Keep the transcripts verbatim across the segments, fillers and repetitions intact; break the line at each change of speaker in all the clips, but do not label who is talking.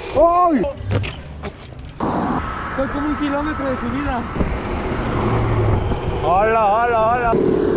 ¡Ay! Soy como un kilómetro de subida. Hola, hola, hola.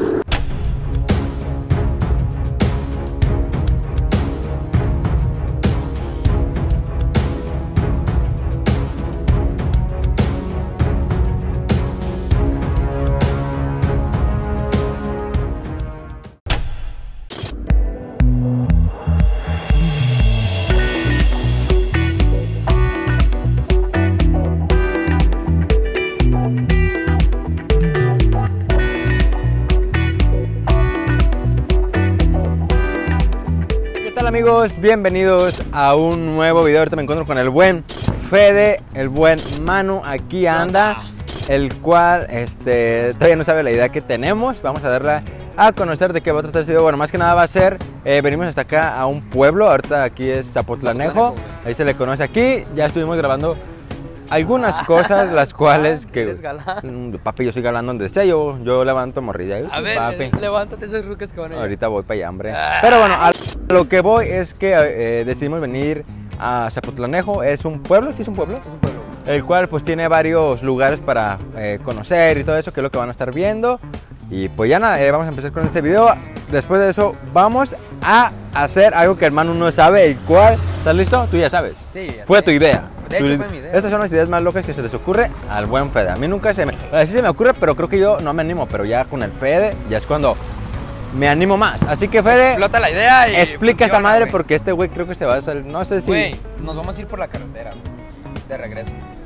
Amigos, bienvenidos a un nuevo video. Ahorita me encuentro con el buen Fede, el buen Manu, aquí anda, el cual este, todavía no sabe la idea que tenemos. Vamos a darla a conocer de qué va a tratar este video. Bueno, más que nada va a ser, eh, venimos hasta acá a un pueblo, ahorita aquí es Zapotlanejo, ahí se le conoce aquí. Ya estuvimos grabando algunas cosas, las cuales que... Papi, yo soy galán donde sea, yo, yo levanto morrilla.
A ver,
papi,
levántate esos ruques que van a ir.
Ahorita voy para allá, hombre. Pero bueno, a lo que voy es que eh, decidimos venir a Zapotlanejo. Es un pueblo, sí es un pueblo.
Es un pueblo.
El cual pues tiene varios lugares para eh, conocer y todo eso, que es lo que van a estar viendo. Y pues ya nada, eh, vamos a empezar con este video. Después de eso vamos a hacer algo que el Manu no sabe, el cual... ¿Estás listo? Tú ya sabes.
Sí, ya
Fue
sé.
tu idea.
De hecho, fue mi idea.
Estas son las ideas más locas que se les ocurre al buen Fede. A mí nunca se me... Así se me ocurre, pero creo que yo no me animo. Pero ya con el Fede, ya es cuando me animo más. Así que Fede...
Explota la idea y...
Explica
funciona,
esta madre,
güey.
Porque este güey creo que se va a salir... No sé si...
Güey, nos vamos a ir por la carretera, de regreso.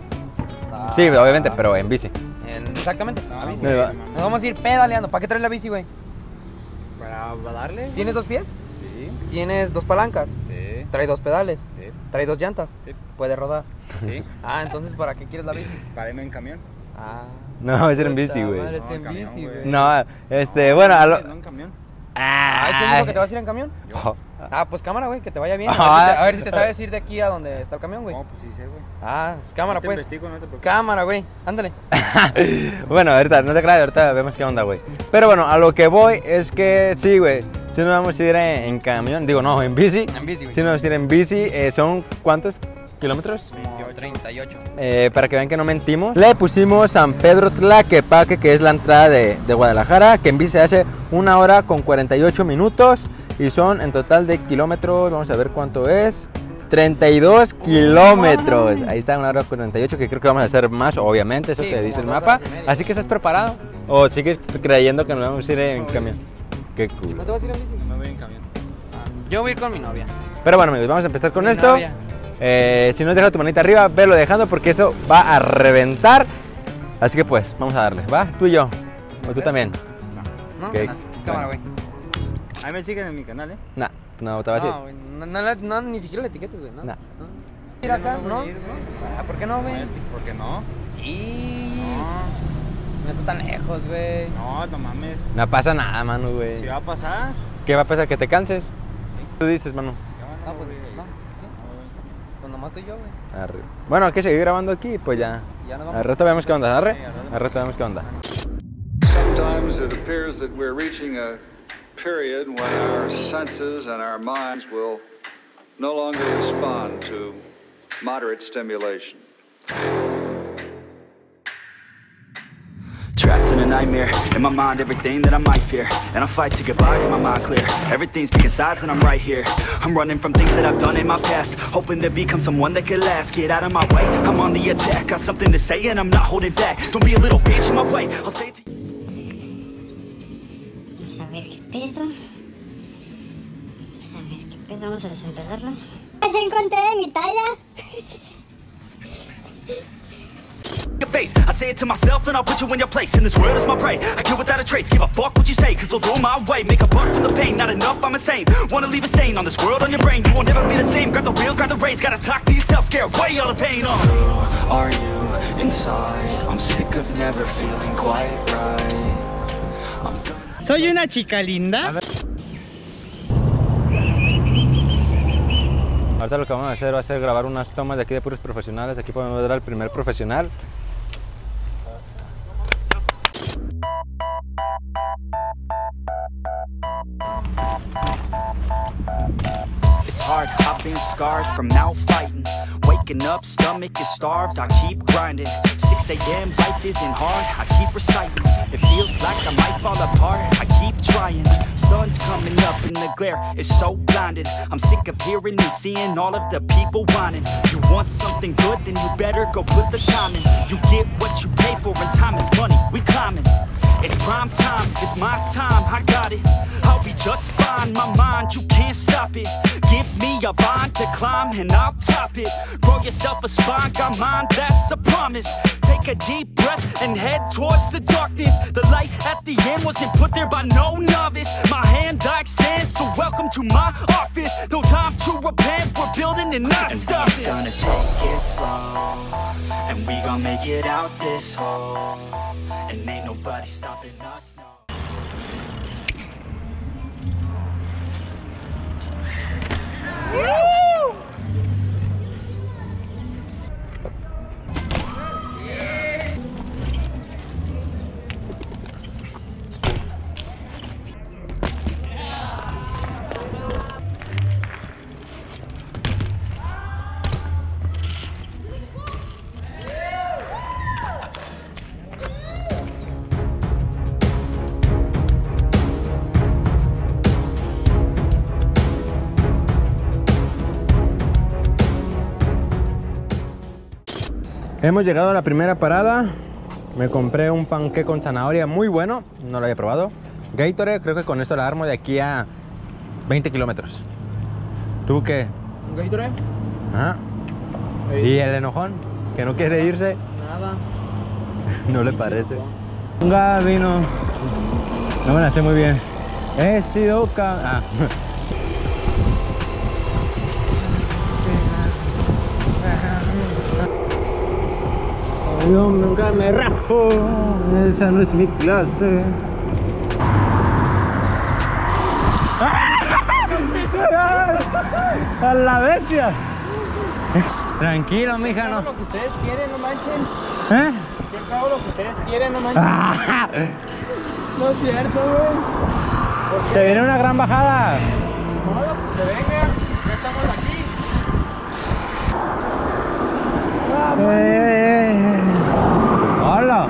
Ah,
Sí, obviamente, pero en bici.
en- Exactamente,
No,
a bici.
Me va.
Nos vamos a ir pedaleando. ¿Para qué traes la bici, güey?
¿Para darle?
¿Tienes dos pies?
Sí,
¿Tienes dos palancas?
sí,
¿Trae dos pedales?
sí,
¿Trae dos llantas?
sí,
¿Puede rodar?
sí.
Ah, entonces ¿para qué quieres la bici?
Para irme en camión.
Ah.
No, va a ser en bici,
puta
güey.
madre,
No,
es en
camión,
bici,
güey.
güey.
No, este, bueno, a lo...
No en camión.
Ay, ¿quién dijo que te vas a ir en camión?
Oh.
Ah, pues cámara, güey, que te vaya bien. A
Ah.
ver, si te, a ver si te sabes ir de aquí a donde está el camión, güey.
No, pues sí sé, güey.
Ah, pues cámara,
Te
pues.
investigo, no te preocupes.
Cámara, güey. Ándale.
Bueno, ahorita, no te creas, ahorita vemos qué onda, güey. Pero bueno, a lo que voy es que sí, güey. Si nos vamos a ir en, en camión, digo, no, en bici.
En bici, güey.
Si nos vamos a ir en bici, eh, ¿son cuántos kilómetros?
Como treinta y ocho.
Eh, para que vean que no mentimos. Le pusimos San Pedro Tlaquepaque, que es la entrada de, de Guadalajara, que en bici se hace una hora con cuarenta y ocho minutos. Y son en total de kilómetros, vamos a ver cuánto es. treinta y dos kilómetros. Ahí está, una hora cuarenta y ocho, que creo que vamos a hacer más, obviamente, eso
Sí,
te
como
dice el
dos
mapa.
horas y media,
Así que
¿no?
estás preparado. ¿O sigues creyendo que nos vamos a ir en camión? Qué cool.
¿No te vas a ir en bici?
Me voy en camión.
Ah, yo voy a ir con mi novia.
Pero bueno, amigos, vamos a empezar con
Mi
esto.
novia.
Eh, si no has dejado tu manita arriba, velo dejando porque eso va a reventar. Así que pues, vamos a darle, ¿va? Tú y yo. O tú también.
¿No?
Ok.
Cámara, güey.
Ahí me siguen en mi canal, ¿eh?
Nah, no, te vas a ir.
No, güey. No, no, no, ni siquiera le etiquetes, güey. ¿no?
Nah.
¿No? Ir acá,
No
¿no?
voy a ir, ¿no?
Ah, ¿por qué no, güey?
¿Por qué no?
Sí.
No,
No está tan lejos, güey.
no, no mames.
No pasa nada, mano, güey.
Si va a pasar,
¿Qué va a pasar? ¿Que te canses?
sí.
Tú dices, mano.
Ya,
No, pues,
güey.
no, sí. Pues nomás estoy yo, güey.
Arre. Bueno, hay que seguir grabando aquí, pues ya.
Ya nos vamos.
Al rato vemos qué onda, arre.
Sí, al rato.
Al rato vemos qué onda.
Sometimes it appears that we're reaching a period when our senses and our minds will no longer respond to moderate stimulation.
Trapped in a nightmare, in my mind everything that I might fear. And I fight to get by, get my mind clear. Everything's picking sides and I'm right here. I'm running from things that I've done in my past, hoping to become someone that could last. Get out of my way, I'm on the attack. Got something to say and I'm not holding back. Don't be a little bitch in my way, I'll say it to you.
Vamos a ver qué pedo. Vamos a ver qué pedo, vamos a desempezarla. Ya encontré mi talla.
Your face, I'd say it to myself, then I'll put you in your place. In this world is my prey, I kill without a trace. Give a fuck what you say, cause they'll do my way. Make a buck from the pain, not enough, I'm insane. Wanna leave a stain on this world, on your brain. You won't never be the same, grab the wheel, grab the reins. Gotta talk to yourself, scare away all the pain. uh. Who are you inside? I'm sick of never feeling quite right. I'm gonna
Soy una chica linda.
Ahorita lo que vamos a hacer va a ser grabar unas tomas de aquí de puros profesionales. Aquí podemos ver al primer profesional.
It's hard hard, I've been scarred from out fighting. Waking up, stomach is starved, I keep grinding. six a m, life isn't hard, I keep reciting. It feels like I might fall apart, I keep trying. Sun's coming up and the glare is so blinded. I'm sick of hearing and seeing all of the people whining. You want something good, then you better go put the time in. You get what you pay for and time is money, we climbing. It's prime time, it's my time, I got it. I'll be just fine, my mind, you can't stop it. Give me a vine to climb and I'll top it. Grow yourself a spine, got mine, that's a promise. Take a deep breath and head towards the darkness. The light at the end wasn't put there by no novice. My hand I extend, so welcome to my office. No time to repent, we're building and not And stopping. we're gonna take it slow, and we gon' make it out this hole. And ain't nobody stopping us, no.
Hemos llegado a la primera parada. Me compré un panqué con zanahoria muy bueno, no lo había probado. Gatorade, creo que con esto la armo de aquí a veinte kilómetros. ¿Tú qué?
¿Un Gatorade?
Ajá. ¿Y el enojón? Que no quiere irse.
Nada.
No le parece. Un vino. No me la sé muy bien. He sido ca... Ah. Yo nunca me rajo, esa no es mi clase. ¡A la bestia! Tranquilo, mija, no.
Lo que ustedes quieren, no manchen.
¿Eh?
Yo hago lo que ustedes quieren, no manchen.
No es cierto, güey.
Se viene una gran bajada.
No, pues se venga. Ya estamos aquí.
Eh, hola.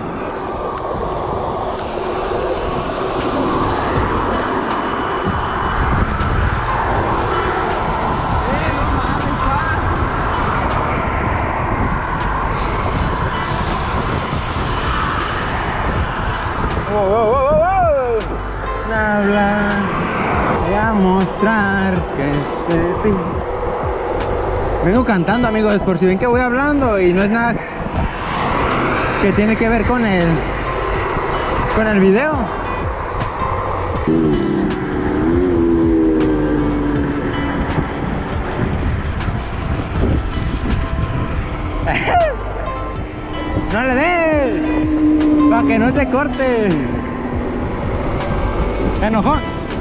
Oh, oh, oh, oh, oh. Hablar y a mostrar que se ti. Vengo cantando, amigos, por si ven que voy hablando y no es nada que tiene que ver con el con el video. No le des para que no se corte. Enojón.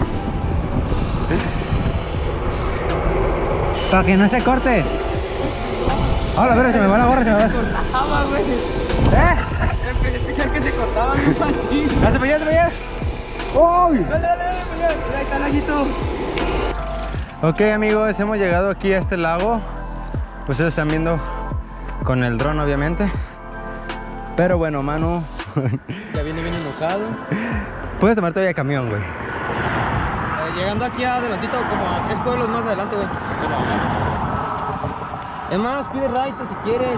Para que no se corte. Hola, pero se me va la gorra, se me va.
Cortaba, güey.
¿Eh?
Empecé a escuchar que se cortaban un machín.
¿Ya se fue, ya se fue, ya? ¡Uy!
Dale, dale, dale, ahí está el laguito.
Ok, amigos, hemos llegado aquí a este lago. Pues ustedes están viendo con el dron, obviamente. Pero bueno, Manu.
Ya viene bien enojado.
Puedes tomar todavía camión, güey.
Eh, llegando aquí adelantito, como a tres pueblos más adelante, güey. Es más, pide raite si quieres,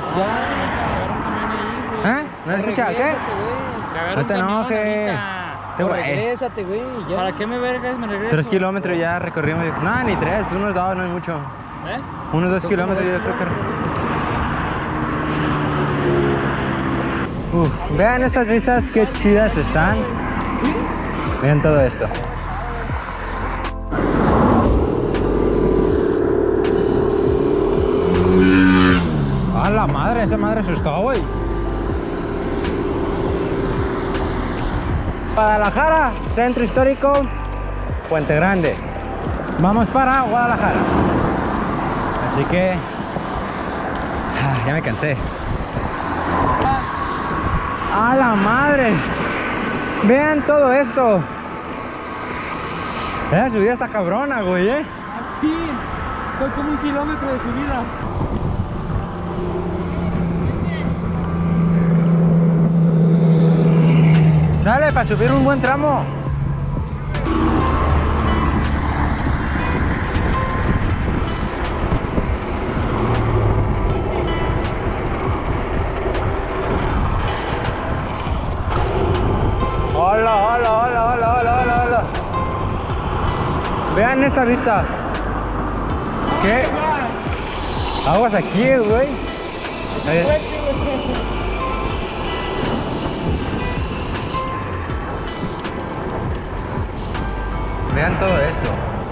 ya.
¿Eh? ¿No escucha? ¿Qué?
Regrésate, güey.
No te enojes. Te
O
güey.
regrésate, güey, y ya.
¿Para qué me vergas? Me regreso.
Tres kilómetros ya recorrimos. No, ni tres, unos dos, no es mucho.
¿Eh?
Unos dos kilómetros yo creo que... Uf, vean estas vistas, qué chidas están. Vean todo esto. ¡A la madre! Esa madre asustó, güey. Guadalajara, centro histórico, Puente Grande. Vamos para Guadalajara. Así que... ah, ya me cansé. ¡A la madre! Vean todo esto. Esa subida está cabrona, güey, ¿eh?
Son como un kilómetro de subida.
Dale, para subir un buen tramo. Hola, hola, hola, hola, hola, hola, hola. Vean esta vista. ¿Qué? Aguas aquí, güey. Eh. Vean todo esto.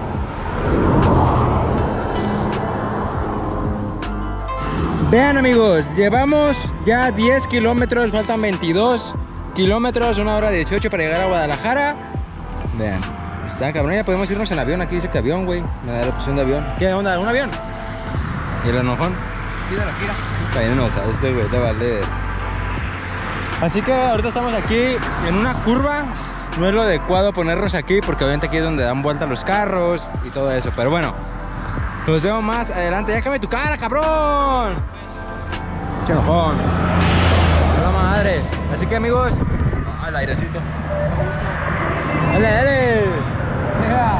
Vean, amigos, llevamos ya diez kilómetros, faltan veintidós kilómetros, una hora dieciocho para llegar a Guadalajara. Vean, está cabrón, ya podemos irnos en avión. Aquí dice que avión, güey. Me da la opción de avión. ¿Qué onda? ¿Un avión? ¿Y el enojón?
Pídalo, gira.
Está bien enojado este güey, te vale. Así que ahorita estamos aquí en una curva. No es lo adecuado ponernos aquí porque obviamente aquí es donde dan vuelta los carros y todo eso. Pero bueno, los veo más adelante. Ya cambia tu cara, cabrón. Che enojón. La madre. Así que, amigos, ah, el airecito. Dale, dale.
Mira.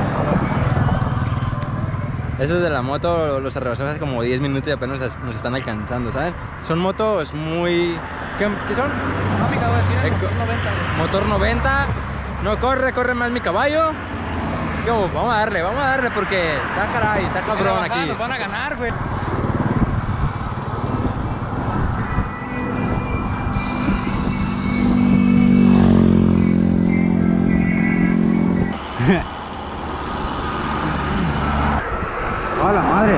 Esos de la moto los arrebasamos hace como diez minutos y apenas nos están alcanzando, ¿saben? Son motos muy... ¿Qué, qué son?
Económica, güey. Tiene
Eco-
motor noventa, güey.
Motor noventa. No corre, corre más mi caballo. Yo, vamos a darle, vamos a darle porque está caray, está cabrón
Mira,
aquí.
Nos van a ganar, güey.
¡A la madre!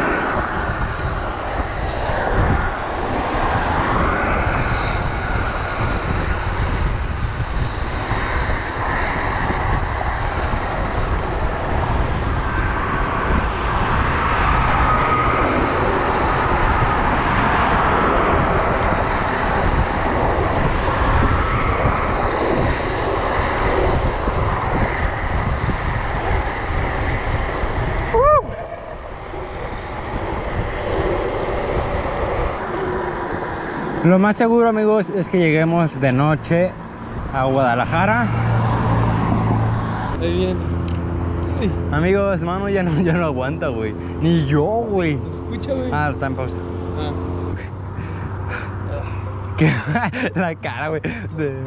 Lo más seguro, amigos, es que lleguemos de noche a Guadalajara.
Ahí viene.
Amigos, mano, ya no, ya no aguanta, güey. Ni yo, güey.
Escucha, güey.
Ah, está en pausa.
Ah.
¿Qué? La cara, güey. de-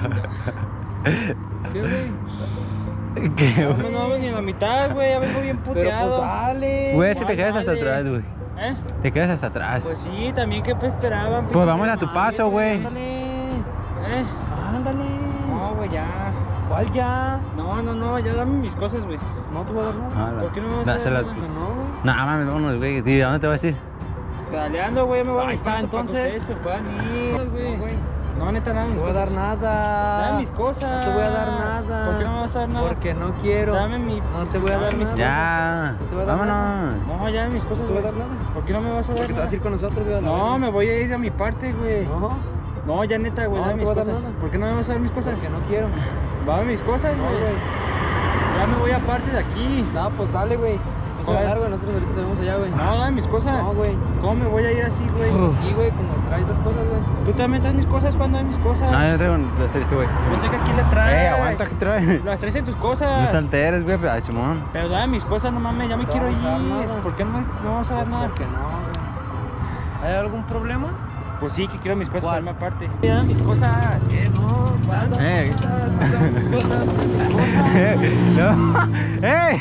¿Qué, güey?
¿Qué,
No,
güey?
no vamos ni en la mitad, güey. Ya vengo bien
Pero pues
puteado.
dale.
Güey, es que te
Ay,
quedas hasta
dale.
atrás, güey.
¿Eh?
Te quedas hasta atrás.
Pues sí, también que esperaban.
Pues vamos a tu paso, güey.
Ándale.
¿Eh?
Ándale.
No, güey, ya.
¿Cuál ya?
No, no, no, ya dame mis cosas, güey.
No te voy a dar nada.
Ah, la-
¿Por qué no me vas a
Dáselas,
dar
pues.
nada?
No, güey.
No, mames, vámonos, güey. Sí, ¿a dónde te vas a ir?
Pedaleando, güey, me voy a
Ahí
mi
está,
paso para que
entonces.
ustedes pues, puedan ir,
No,
güey.
güey.
No, neta, nada,
No
mis
te voy a dar
cosas.
nada.
Dame mis cosas.
No te voy a dar nada.
¿Por qué no me vas a dar nada?
Porque no quiero.
Dame mi...
No te voy a
dame
dar
mis
nada.
Ya.
No te voy a dar
Vámonos.
No, ya dame mis cosas,
No te voy a
güey.
dar nada.
¿Por qué no me vas a dar
Porque te vas a ir
nada?
con nosotros, güey. a la
No,
verga.
me voy a ir a mi parte, güey.
No,
No, ya neta, güey,
No,
dame
no
mis
te voy a dar
cosas.
nada.
¿Por qué no me vas a dar mis cosas?
porque no quiero.
Dame mis cosas,
No,
güey.
güey.
Ya me voy aparte de aquí.
No, pues dale, güey. No se va a dar, güey. Nosotros ahorita tenemos allá, güey.
No, dame mis cosas.
No, güey.
¿Cómo me voy a ir así, güey?
Y, güey, como traes dos cosas, güey.
Tú también traes mis cosas cuando dame mis cosas.
No, yo traigo las triste, güey.
Yo sé que aquí las traes.
Eh, aguanta, ¿qué traes?
Las traes en tus
No
cosas.
te alteres, güey. Ay, Simón.
Pero dame mis cosas, no mames, ya me
No
quiero
vamos a dar
ir.
nada.
¿Por qué no me no vamos a dar nada?
Porque no, güey. ¿Hay algún problema?
Pues sí, que quiero mis cosas
¿Cuál?
para irme aparte. Ya, mis cosas.
¿Qué? No, ¿cuál?
Eh.
Mis cosas, mis cosas.
No. ¡Ey!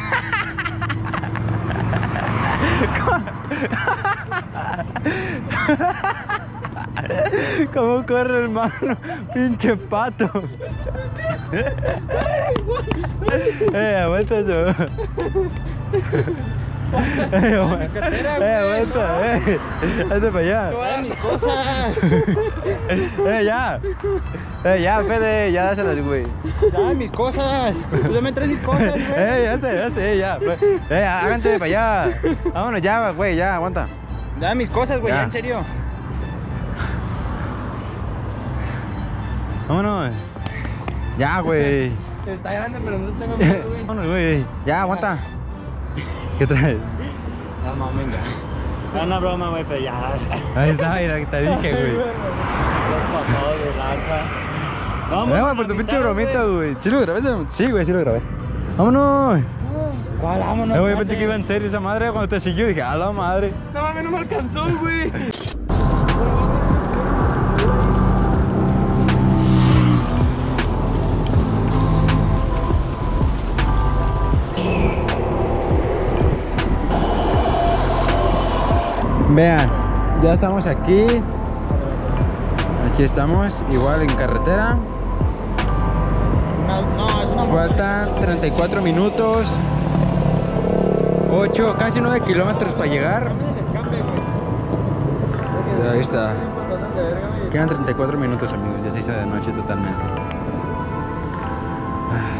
¿Cómo corre, hermano? Pinche pato. Eh, aguanta eso. Eh, aguanta. Eh, aguanta. Eh, hazte para allá.
Dame mis cosas.
Eh, ya. Eh, ya, Fede, ya dáselas, güey.
Dame mis cosas. Tú también traes mis cosas, güey.
Eh, ya sé, ya sé, ya. Eh, háganse para allá. Vámonos ya, güey, ya, aguanta.
Dame mis cosas, güey,
Ya.
ya, en serio.
Vámonos. Ya, güey.
Está grande, pero no tengo miedo, güey.
Vámonos, güey. Ya, aguanta. ¿Qué traes?
No mames, ya. Es una broma, güey, pero ya.
Ahí está, mira, que te dije, güey.
Los pasados de lanza. No,
Eh, güey, por tu pinche bromita, güey. ¿Sí lo grabé? Sí, güey, sí lo grabé. ¡Vámonos!
¿Cuál? Vámonos.
Eh, güey, pensé que iba en serio esa madre. Cuando te siguió dije, a la madre.
No mames, no me alcanzó, güey.
Vean, ya estamos aquí. Aquí estamos, igual en carretera.
No, no, es una
Faltan treinta y cuatro minutos. ocho, casi nueve kilómetros para llegar. Ahí está. Quedan treinta y cuatro minutos, amigos. Ya se hizo de noche totalmente. Ah.